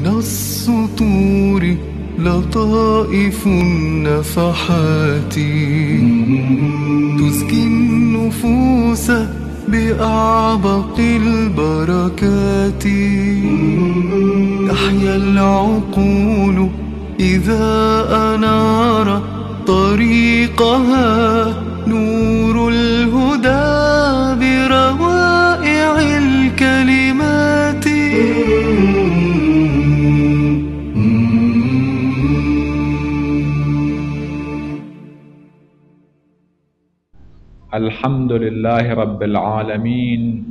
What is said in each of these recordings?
من السطور لطائف النفحات تزكي النفوس بأعبق البركات. تحيا العقول إذا أنار طريقها نور الهدى بروائع الكلمات. الحمد لله رب العالمين،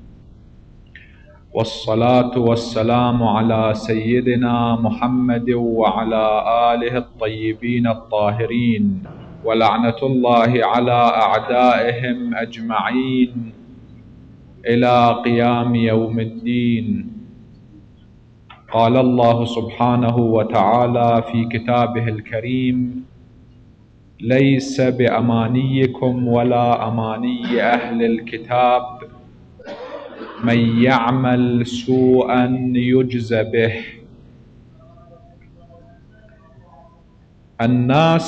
والصلاة والسلام على سيدنا محمد وعلى آله الطيبين الطاهرين، ولعنة الله على أعدائهم أجمعين إلى قيام يوم الدين. قال الله سبحانه وتعالى في كتابه الكريم: ليس بأمانيكم ولا أماني أهل الكتاب، من يعمل سوءا يجز به. الناس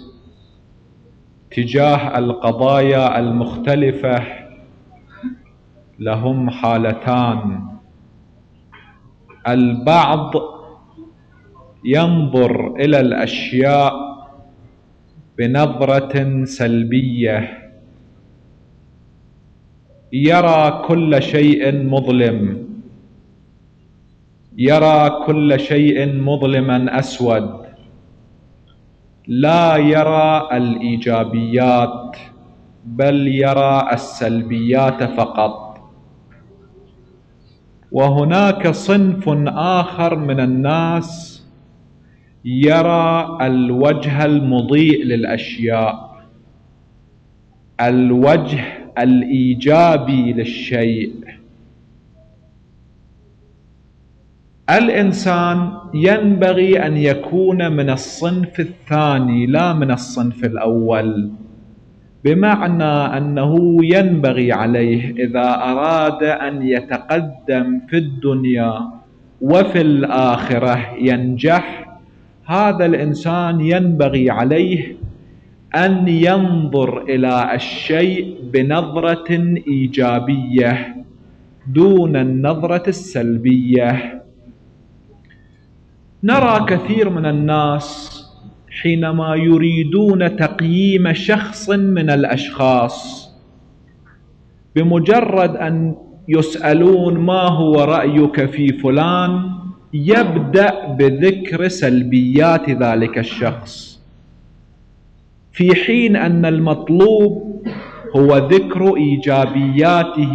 تجاه القضايا المختلفة لهم حالتان: البعض ينظر إلى الأشياء بنظرة سلبية، يرى كل شيء مظلم، يرى كل شيء مظلما أسود، لا يرى الإيجابيات بل يرى السلبيات فقط. وهناك صنف آخر من الناس يرى الوجه المضيء للأشياء، الوجه الإيجابي للشيء. الإنسان ينبغي أن يكون من الصنف الثاني لا من الصنف الأول، بمعنى أنه ينبغي عليه إذا أراد أن يتقدم في الدنيا وفي الآخرة ينجح، هذا الإنسان ينبغي عليه أن ينظر إلى الشيء بنظرة إيجابية دون النظرة السلبية. نرى كثير من الناس حينما يريدون تقييم شخص من الأشخاص، بمجرد أن يسألون ما هو رأيك في فلان، يبدأ بذكر سلبيات ذلك الشخص، في حين أن المطلوب هو ذكر إيجابياته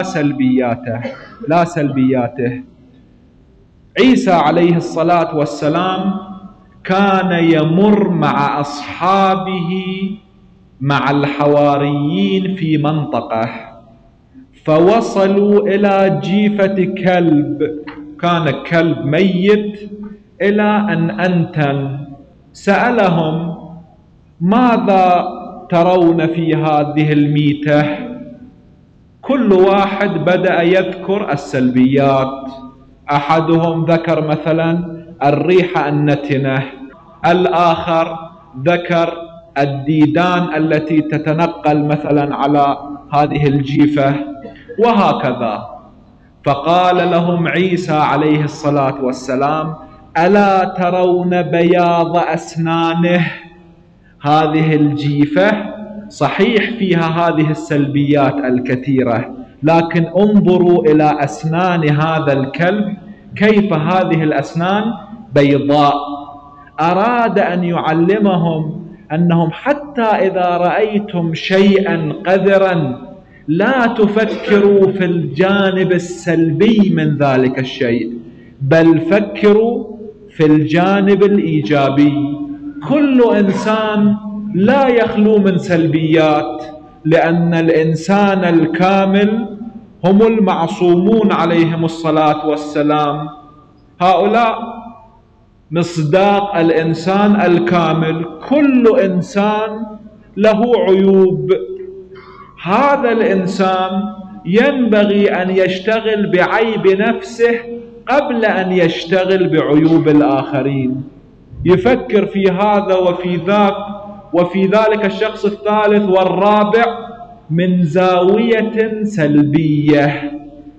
لا سلبياته. عيسى عليه الصلاة والسلام كان يمر مع أصحابه مع الحواريين في منطقة، فوصلوا إلى جيفة كلب، كان كلب ميت إلى أن أنتن. سألهم: ماذا ترون في هذه الميتة؟ كل واحد بدأ يذكر السلبيات. أحدهم ذكر مثلا الريحة النتنة، الآخر ذكر الديدان التي تتنقل مثلا على هذه الجيفة، وهكذا. فقال لهم عيسى عليه الصلاة والسلام: ألا ترون بياض أسنانه؟ هذه الجيفة صحيح فيها هذه السلبيات الكثيرة، لكن انظروا إلى أسنان هذا الكلب، كيف هذه الأسنان بيضاء. أراد أن يعلمهم أنهم حتى إذا رأيتم شيئا قذرا لا تفكروا في الجانب السلبي من ذلك الشيء، بل فكروا في الجانب الإيجابي. كل إنسان لا يخلو من سلبيات، لأن الإنسان الكامل هم المعصومون عليهم الصلاة والسلام. هؤلاء مصداق الإنسان الكامل. كل إنسان له عيوب. هذا الإنسان ينبغي أن يشتغل بعيب نفسه قبل أن يشتغل بعيوب الآخرين، يفكر في هذا وفي ذاك وفي ذلك الشخص الثالث والرابع من زاوية سلبية.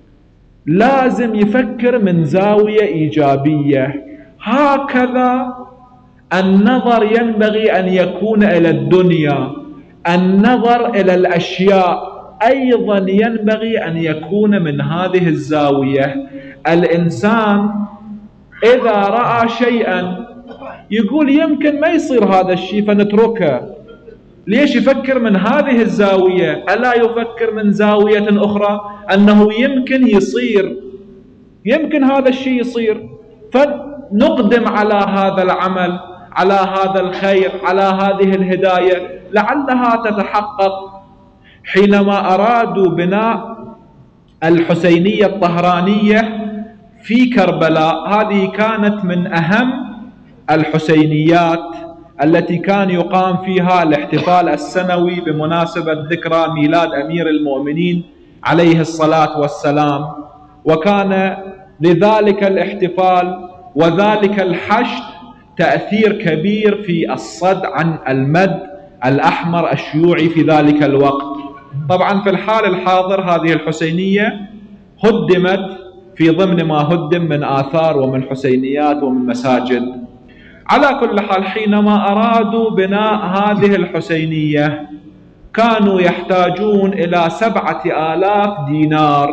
لازم يفكر من زاوية إيجابية. هكذا النظر ينبغي أن يكون إلى الدنيا، النظر إلى الأشياء أيضا ينبغي أن يكون من هذه الزاوية. الإنسان إذا رأى شيئا يقول يمكن ما يصير هذا الشيء فنتركه. ليش يفكر من هذه الزاوية؟ ألا يفكر من زاوية أخرى أنه يمكن يصير، يمكن هذا الشيء يصير، فنقدم على هذا العمل، على هذا الخير، على هذه الهداية لعلها تتحقق. حينما أرادوا بناء الحسينية الطهرانية في كربلاء، هذه كانت من أهم الحسينيات التي كان يقام فيها الاحتفال السنوي بمناسبة ذكرى ميلاد أمير المؤمنين عليه الصلاة والسلام. وكان لذلك الاحتفال وذلك الحشد تأثير كبير في الصد عن المد الأحمر الشيوعي في ذلك الوقت. طبعا في الحال الحاضر هذه الحسينية هدمت في ضمن ما هدم من آثار ومن حسينيات ومن مساجد. على كل حال حينما أرادوا بناء هذه الحسينية كانوا يحتاجون إلى 7,000 دينار.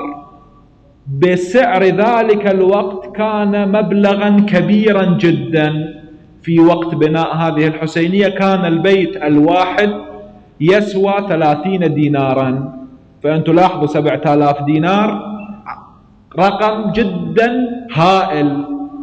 بسعر ذلك الوقت كان مبلغا كبيرا جدا. في وقت بناء هذه الحسينية كان البيت الواحد يسوى 30 دينارا، فأنتم لاحظوا 7,000 دينار رقم جدا هائل.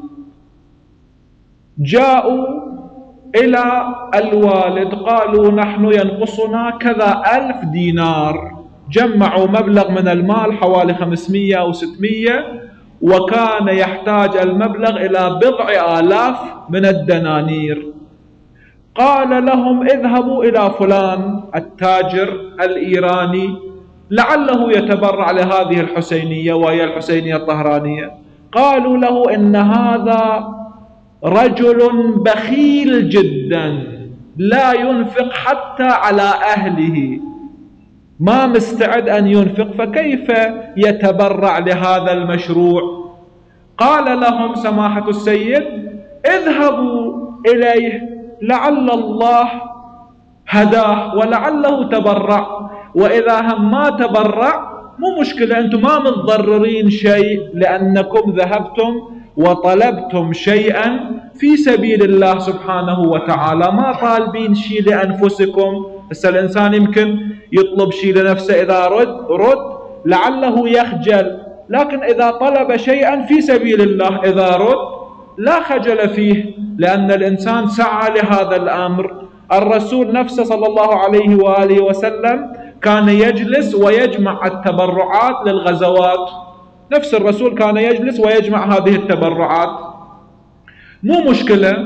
جاءوا إلى الوالد قالوا نحن ينقصنا كذا 1000 دينار. جمعوا مبلغ من المال حوالي 500 أو 600، وكان يحتاج المبلغ إلى 1000 من الدنانير. قال لهم اذهبوا إلى فلان التاجر الإيراني لعله يتبرع لهذه الحسينية، وهي الحسينية الطهرانية. قالوا له إن هذا رجل بخيل جدا، لا ينفق حتى على أهله، ما مستعد أن ينفق، فكيف يتبرع لهذا المشروع؟ قال لهم سماحة السيد اذهبوا إليه لعل الله هداه ولعله تبرع، وإذا هم ما تبرع مو مشكلة، أنتم ما متضررين شيء لأنكم ذهبتم وطلبتم شيئا في سبيل الله سبحانه وتعالى، ما طالبين شيء لأنفسكم. هسه الإنسان يمكن يطلب شيء لنفسه إذا رد لعله يخجل، لكن إذا طلب شيئا في سبيل الله إذا رد لا خجل فيه، لأن الإنسان سعى لهذا الأمر. الرسول نفسه صلى الله عليه وآله وسلم كان يجلس ويجمع التبرعات للغزوات، نفس الرسول كان يجلس ويجمع هذه التبرعات، مو مشكلة.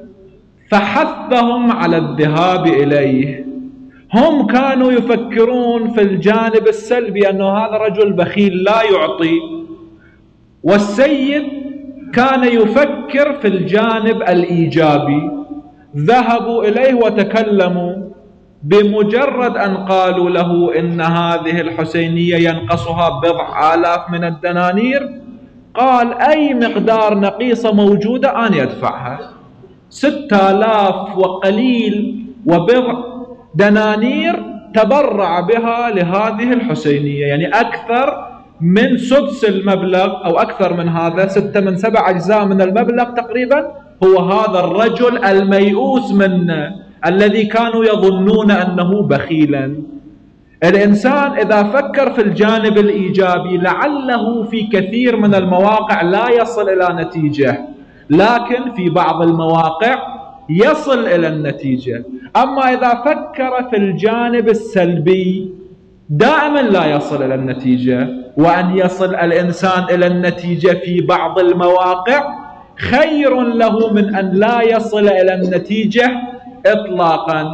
فحثهم على الذهاب إليه. هم كانوا يفكرون في الجانب السلبي أنه هذا رجل بخيل لا يعطي، والسيد كان يفكر في الجانب الإيجابي. ذهبوا إليه وتكلموا. بمجرد أن قالوا له إن هذه الحسينية ينقصها 1000 من الدنانير، قال أي مقدار نقيصة موجودة أنا أدفعها. 6000 وقليل وبضع دنانير تبرع بها لهذه الحسينية، يعني أكثر من سدس المبلغ أو أكثر من هذا، 6 من 7 أجزاء من المبلغ تقريبا. هو هذا الرجل الميؤوس منه الذي كانوا يظنون أنه بخيلا. الإنسان إذا فكر في الجانب الإيجابي لعله في كثير من المواقع لا يصل إلى نتيجة، لكن في بعض المواقع يصل إلى النتيجة. أما إذا فكر في الجانب السلبي دائما لا يصل إلى النتيجة. وأن يصل الإنسان إلى النتيجة في بعض المواقع خير له من أن لا يصل إلى النتيجة إطلاقا.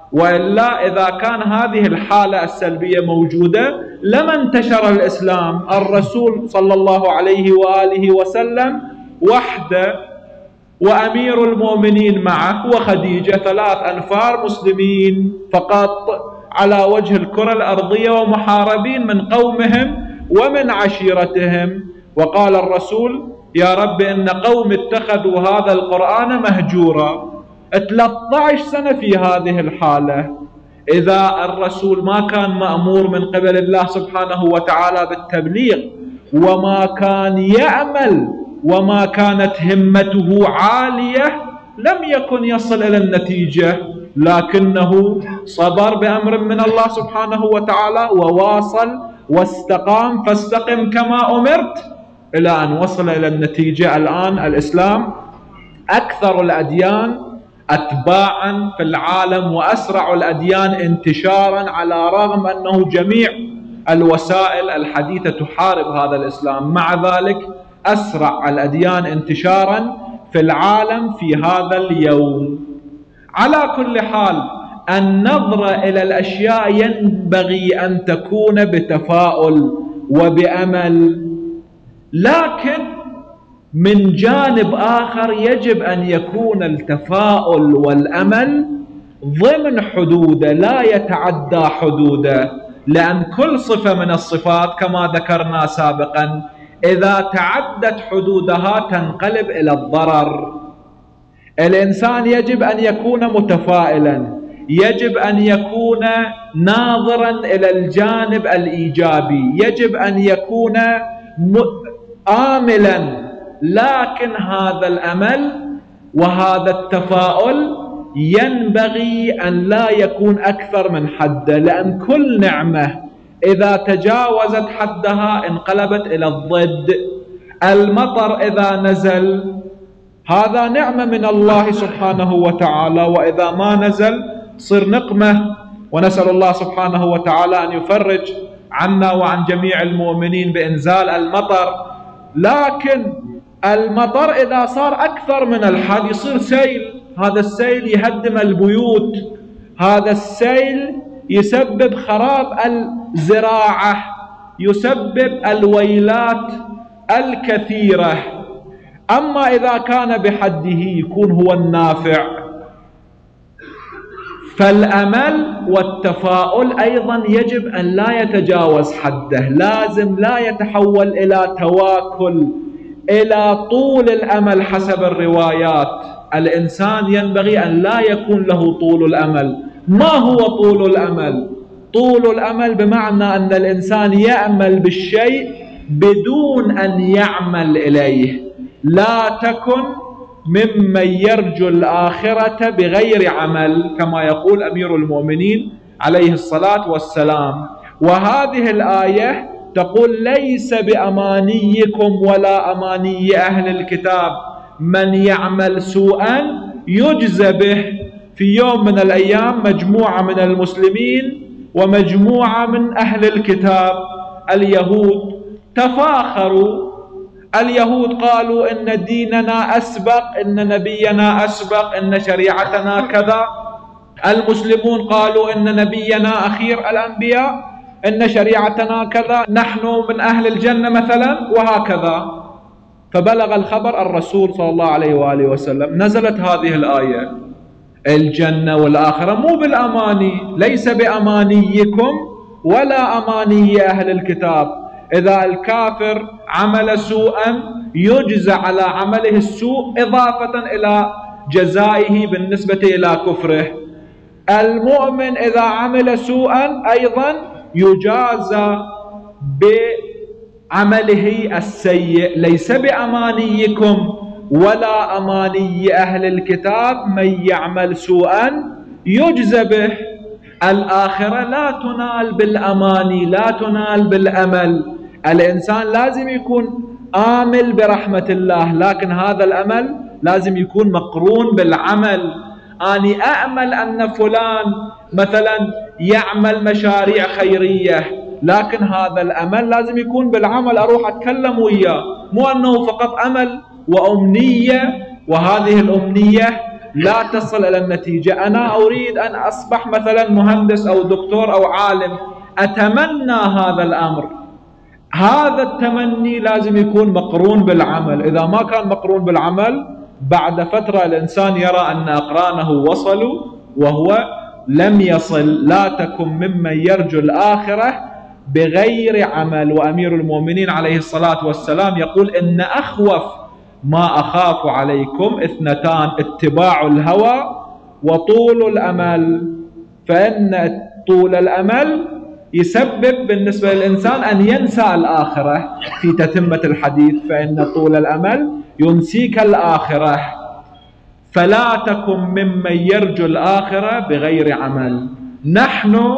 وإلا إذا كان هذه الحالة السلبية موجودة لما انتشر الإسلام. الرسول صلى الله عليه وآله وسلم وحده وأمير المؤمنين معه وخديجة، 3 أنفار مسلمين فقط على وجه الكرة الأرضية، ومحاربين من قومهم ومن عشيرتهم. وقال الرسول: يا رب إن قوم اتخذوا هذا القرآن مهجورا. 13 سنة في هذه الحالة. إذا الرسول ما كان مأمور من قبل الله سبحانه وتعالى بالتبليغ، وما كان يعمل، وما كانت همته عالية، لم يكن يصل إلى النتيجة، لكنه صبر بأمر من الله سبحانه وتعالى وواصل واستقام، فاستقم كما أمرت، إلى أن وصل إلى النتيجة. الآن الإسلام أكثر الأديان أتباعا في العالم وأسرع الأديان انتشارا، على رغم أنه جميع الوسائل الحديثة تحارب هذا الإسلام، مع ذلك أسرع الأديان انتشارا في العالم في هذا اليوم. على كل حال، النظرة إلى الأشياء ينبغي أن تكون بتفاؤل وبأمل، لكن من جانب آخر يجب أن يكون التفاؤل والأمل ضمن حدوده، لا يتعدى حدوده، لأن كل صفة من الصفات كما ذكرنا سابقا إذا تعدت حدودها تنقلب إلى الضرر. الإنسان يجب أن يكون متفائلا، يجب أن يكون ناظرا إلى الجانب الإيجابي، يجب أن يكون آملا، لكن هذا الأمل وهذا التفاؤل ينبغي أن لا يكون أكثر من حده، لأن كل نعمة إذا تجاوزت حدها انقلبت إلى الضد. المطر إذا نزل هذا نعمة من الله سبحانه وتعالى، وإذا ما نزل صير نقمة، ونسأل الله سبحانه وتعالى أن يفرج عنا وعن جميع المؤمنين بإنزال المطر. لكن المطر إذا صار أكثر من الحد يصير سيل، هذا السيل يهدم البيوت، هذا السيل يسبب خراب الزراعة، يسبب الويلات الكثيرة. أما إذا كان بحده يكون هو النافع. فالأمل والتفاؤل أيضا يجب أن لا يتجاوز حده، لازم لا يتحول إلى تواكل، إلى طول الأمل حسب الروايات. الإنسان ينبغي أن لا يكون له طول الأمل. ما هو طول الأمل؟ طول الأمل بمعنى أن الإنسان يأمل بالشيء بدون أن يعمل إليه. لا تكن ممن يرجو الآخرة بغير عمل، كما يقول أمير المؤمنين عليه الصلاة والسلام. وهذه الآية تقول: ليس بأمانيكم ولا أماني أهل الكتاب من يعمل سوءا يجزى به. في يوم من الأيام مجموعة من المسلمين ومجموعة من أهل الكتاب اليهود تفاخروا. اليهود قالوا إن ديننا أسبق، إن نبينا أسبق، إن شريعتنا كذا. المسلمون قالوا إن نبينا أخير الأنبياء، إن شريعتنا كذا، نحن من أهل الجنة مثلا، وهكذا. فبلغ الخبر الرسول صلى الله عليه وآله وسلم، نزلت هذه الآية: الجنة والآخرة مو بالأماني، ليس بأمانيكم ولا أماني أهل الكتاب. إذا الكافر عمل سوءا يجزى على عمله السوء إضافة إلى جزائه بالنسبة إلى كفره. المؤمن إذا عمل سوءا أيضا يجازى بعمله السيء. ليس بأمانيكم ولا أماني أهل الكتاب من يعمل سوءا يجزى به. الآخرة لا تنال بالأماني، لا تنال بالأمل. الإنسان لازم يكون آمل برحمة الله، لكن هذا الأمل لازم يكون مقرون بالعمل. أني أأمل أن فلان مثلا يعمل مشاريع خيرية، لكن هذا الأمل لازم يكون بالعمل، أروح أتكلم وياه، مو أنه فقط أمل وأمنية، وهذه الأمنية لا تصل إلى النتيجة. أنا أريد أن أصبح مثلا مهندس أو دكتور أو عالم، أتمنى هذا الأمر، هذا التمني لازم يكون مقرون بالعمل. إذا ما كان مقرون بالعمل بعد فترة الإنسان يرى أن أقرانه وصلوا وهو لم يصل. لا تكن ممن يرجو الآخرة بغير عمل. وأمير المؤمنين عليه الصلاة والسلام يقول إن أخوف ما أخاف عليكم اثنتان: اتباع الهوى وطول الأمل. فإن طول الأمل يسبب بالنسبة للإنسان أن ينسى الآخرة في تتمة الحديث، فإن طول الأمل ينسيك الآخرة. فلا تكن ممن يرجو الآخرة بغير عمل. نحن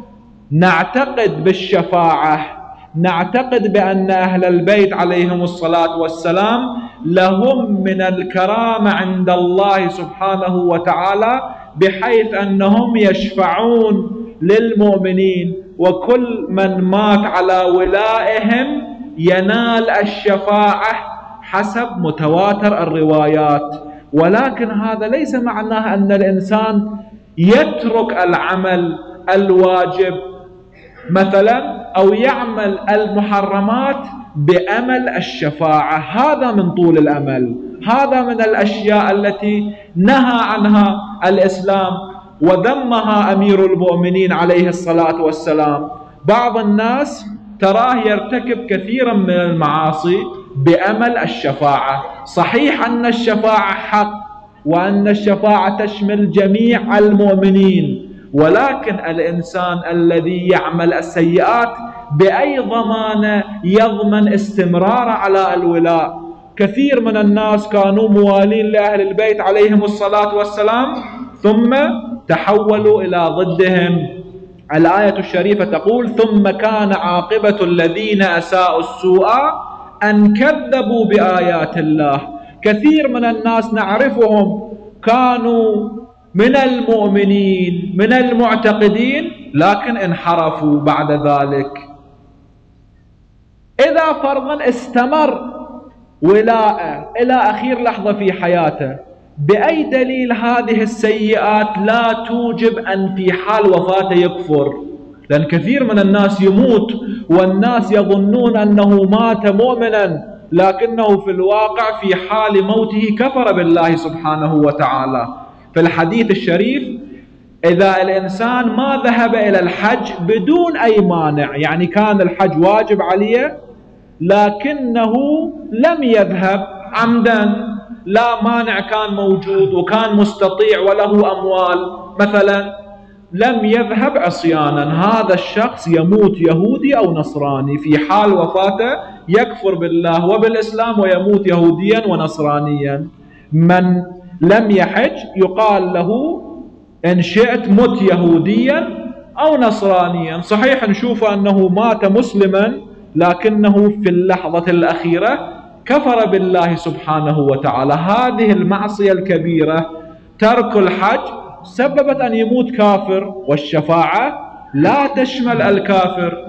نعتقد بالشفاعة، نعتقد بأن أهل البيت عليهم الصلاة والسلام لهم من الكرامة عند الله سبحانه وتعالى، بحيث أنهم يشفعون للمؤمنين، وكل من مات على ولائهم ينال الشفاعة حسب متواتر الروايات. ولكن هذا ليس معناه أن الإنسان يترك العمل الواجب مثلا أو يعمل المحرمات بأمل الشفاعة. هذا من طول الأمل، هذا من الأشياء التي نهى عنها الإسلام وذمها أمير المؤمنين عليه الصلاة والسلام. بعض الناس تراه يرتكب كثيرا من المعاصي بأمل الشفاعة. صحيح أن الشفاعة حق وأن الشفاعة تشمل جميع المؤمنين، ولكن الإنسان الذي يعمل السيئات بأي ضمان يضمن استمرار على الولاء؟ كثير من الناس كانوا موالين لأهل البيت عليهم الصلاة والسلام ثم تحولوا إلى ضدهم. الآية الشريفة تقول: ثم كان عاقبة الذين أساءوا السوء أن كذبوا بآيات الله. كثير من الناس نعرفهم كانوا من المؤمنين من المعتقدين، لكن انحرفوا بعد ذلك. إذا فرضا استمر ولاءه إلى آخر لحظة في حياته، بأي دليل هذه السيئات لا توجب أن في حال وفاته يكفر؟ لأن كثير من الناس يموت والناس يظنون أنه مات مؤمنا، لكنه في الواقع في حال موته كفر بالله سبحانه وتعالى. في الحديث الشريف: إذا الإنسان ما ذهب إلى الحج بدون أي مانع، يعني كان الحج واجب عليه لكنه لم يذهب عمدا، لا مانع كان موجود وكان مستطيع وله أموال مثلا، لم يذهب عصيانا، هذا الشخص يموت يهودي أو نصراني، في حال وفاته يكفر بالله وبالإسلام ويموت يهوديا ونصرانيا. من لم يحج يقال له إن شئت مت يهوديا أو نصرانيا. صحيح نشوف أنه مات مسلما، لكنه في اللحظة الأخيرة كفر بالله سبحانه وتعالى. هذه المعصية الكبيرة ترك الحج سببت أن يموت كافر، والشفاعة لا تشمل الكافر.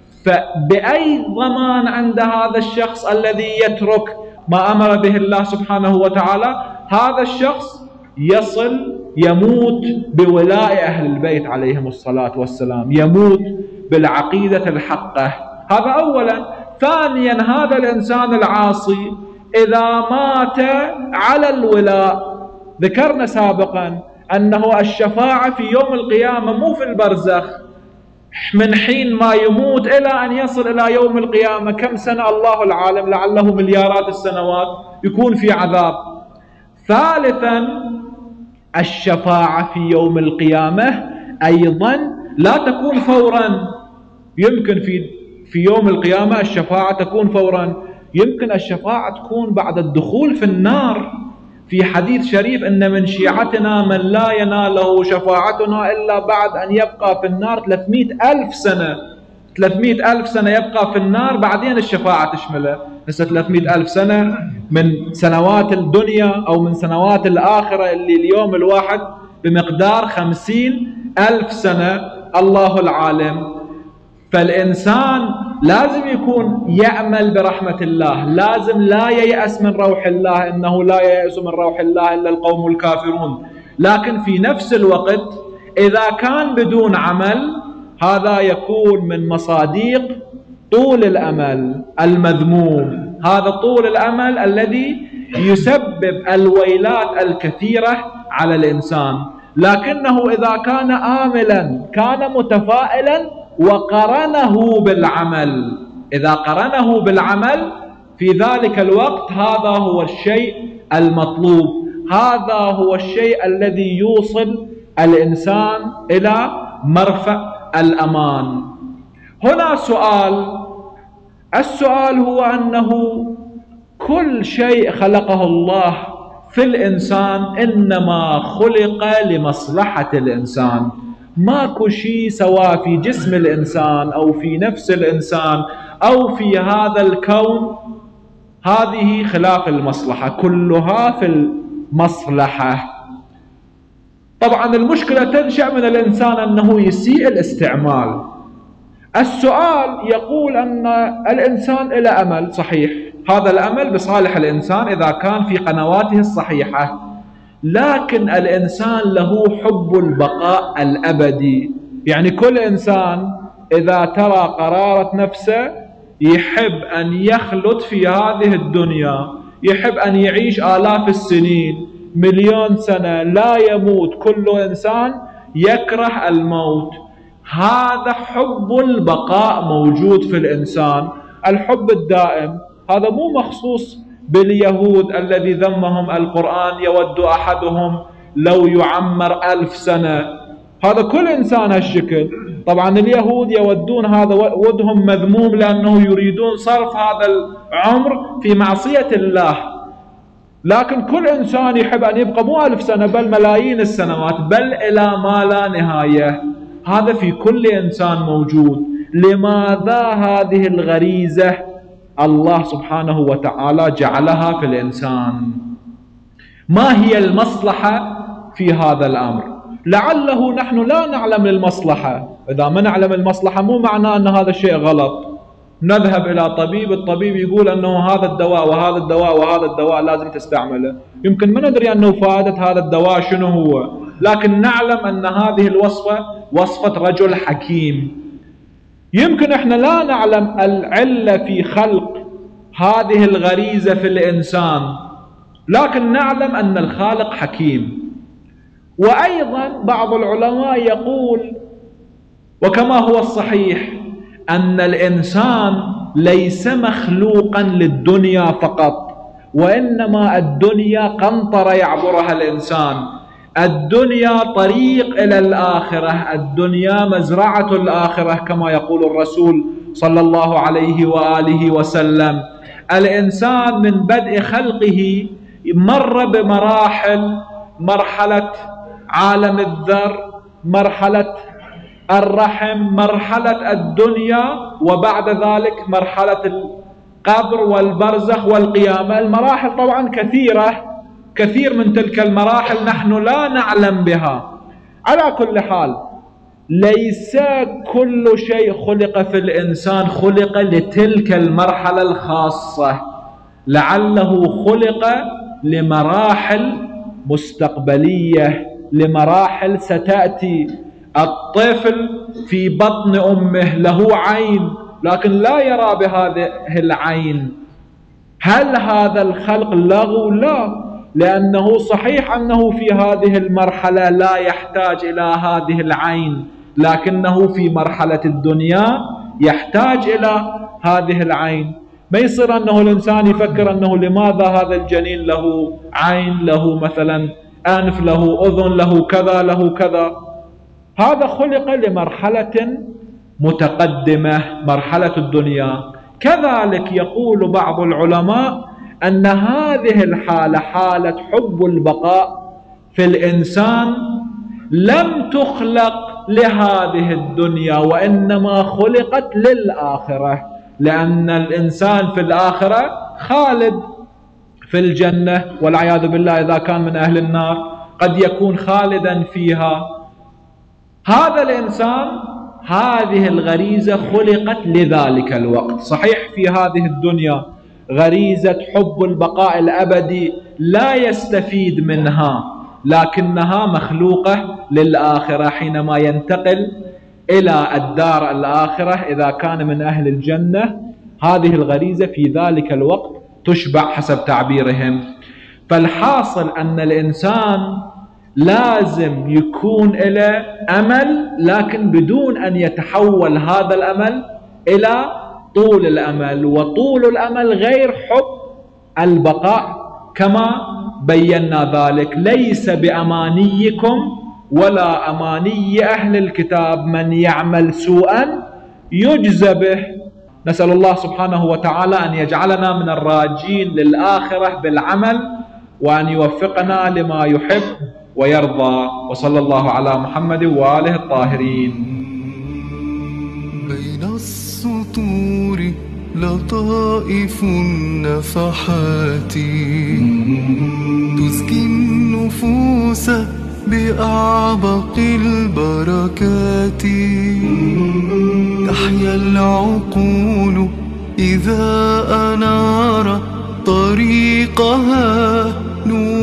فبأي ضمان عند هذا الشخص الذي يترك ما أمر به الله سبحانه وتعالى؟ هذا الشخص يصل يموت بولاء أهل البيت عليهم الصلاة والسلام، يموت بالعقيدة الحقة. هذا أولا. ثانيا، هذا الإنسان العاصي إذا مات على الولاء، ذكرنا سابقا أنه الشفاعة في يوم القيامة مو في البرزخ، من حين ما يموت إلى أن يصل إلى يوم القيامة كم سنة الله العالم، لعله مليارات السنوات يكون في عذاب. ثالثا، الشفاعة في يوم القيامة أيضا لا تكون فورا. يمكن في يوم القيامة الشفاعة تكون فورا، يمكن الشفاعة تكون بعد الدخول في النار. في حديث شريف: إن من شيعتنا من لا يناله شفاعتنا إلا بعد أن يبقى في النار 300,000 سنة. 300,000 سنة يبقى في النار، بعدين الشفاعة تشمله. هسه 300,000 سنة من سنوات الدنيا أو من سنوات الآخرة، اللي اليوم الواحد بمقدار 50,000 سنة، الله العالم. فالإنسان لازم يكون يأمل برحمة الله، لازم لا ييأس من روح الله، إنه لا ييأس من روح الله إلا القوم الكافرون. لكن في نفس الوقت إذا كان بدون عمل هذا يكون من مصادق طول الأمل المذموم. هذا طول الأمل الذي يسبب الويلات الكثيرة على الإنسان. لكنه إذا كان آملا كان متفائلا وقرنه بالعمل، إذا قرنه بالعمل في ذلك الوقت هذا هو الشيء المطلوب، هذا هو الشيء الذي يوصل الإنسان إلى مرفأ الأمان. هنا السؤال هو أنه كل شيء خلقه الله في الإنسان إنما خلق لمصلحة الإنسان. ماكو شيء سواء في جسم الإنسان أو في نفس الإنسان أو في هذا الكون هذه خلاف المصلحة، كلها في المصلحة. طبعا المشكلة تنشأ من الإنسان أنه يسيء الاستعمال. السؤال يقول أن الإنسان إلى أمل صحيح، هذا الأمل بصالح الإنسان إذا كان في قنواته الصحيحة، لكن الإنسان له حب البقاء الأبدي. يعني كل إنسان إذا ترى قرارة نفسه يحب أن يخلد في هذه الدنيا، يحب أن يعيش آلاف السنين، مليون سنة، لا يموت. كل إنسان يكره الموت. هذا حب البقاء موجود في الإنسان، الحب الدائم. هذا مو مخصوص باليهود الذي ذمهم القرآن، يود أحدهم لو يعمر 1000 سنة. هذا كل إنسان هالشكل. طبعا اليهود يودون هذا، ودهم مذموم لأنه يريدون صرف هذا العمر في معصية الله. لكن كل إنسان يحب أن يبقى مو 1000 سنة بل ملايين السنوات، بل إلى ما لا نهاية. هذا في كل إنسان موجود. لماذا هذه الغريزة الله سبحانه وتعالى جعلها في الإنسان؟ ما هي المصلحة في هذا الأمر؟ لعله نحن لا نعلم المصلحة. إذا ما نعلم المصلحة مو معناه أن هذا الشيء غلط. نذهب إلى طبيب، الطبيب يقول أنه هذا الدواء وهذا الدواء وهذا الدواء لازم تستعمله، يمكن ما ندري أنه فائدة هذا الدواء شنو هو، لكن نعلم أن هذه الوصفة وصفة رجل حكيم. يمكن احنا لا نعلم العلة في خلق هذه الغريزة في الإنسان، لكن نعلم أن الخالق حكيم. وأيضا بعض العلماء يقول، وكما هو الصحيح، أن الإنسان ليس مخلوقا للدنيا فقط، وإنما الدنيا قنطرة يعبرها الإنسان. الدنيا طريق إلى الآخرة، الدنيا مزرعة الآخرة كما يقول الرسول صلى الله عليه وآله وسلم. الإنسان من بدء خلقه مر بمراحل، مرحلة عالم الذر، مرحلة الرحم، مرحلة الدنيا، وبعد ذلك مرحلة القبر والبرزخ والقيامة. المراحل طبعا كثير من تلك المراحل نحن لا نعلم بها. على كل حال ليس كل شيء خلق في الإنسان خلق لتلك المرحلة الخاصة، لعله خلق لمراحل مستقبلية، لمراحل ستأتي. الطفل في بطن أمه له عين لكن لا يرى بهذه العين. هل هذا الخلق لغو؟ لا، لأنه صحيح أنه في هذه المرحلة لا يحتاج إلى هذه العين، لكنه في مرحلة الدنيا يحتاج إلى هذه العين. ما يصير أنه الإنسان يفكر أنه لماذا هذا الجنين له عين، له مثلا أنف، له أذن، له كذا له كذا. هذا خلق لمرحلة متقدمة، مرحلة الدنيا. كذلك يقول بعض العلماء أن هذه الحالة، حالة حب البقاء في الإنسان، لم تخلق لهذه الدنيا وإنما خلقت للآخرة، لأن الإنسان في الآخرة خالد في الجنة، والعياذ بالله إذا كان من أهل النار قد يكون خالدا فيها. هذا الإنسان هذه الغريزة خلقت لذلك الوقت. صحيح في هذه الدنيا غريزة حب البقاء الأبدي لا يستفيد منها، لكنها مخلوقة للآخرة. حينما ينتقل إلى الدار الآخرة إذا كان من أهل الجنة، هذه الغريزة في ذلك الوقت تشبع حسب تعبيرهم. فالحاصل أن الإنسان لازم يكون له أمل، لكن بدون أن يتحول هذا الأمل إلى طول الأمل، وطول الأمل غير حب البقاء كما بينا ذلك. ليس بأمانيكم ولا أماني أهل الكتاب، من يعمل سوءا يجزى به. نسأل الله سبحانه وتعالى أن يجعلنا من الراجين للآخرة بالعمل، وأن يوفقنا لما يحب ويرضى. وصلى الله على محمد وآله الطاهرين. بين السطور لطائف النفحات تزكي النفوس بأعبق البركات. تحيا العقول إذا أنار طريقها نور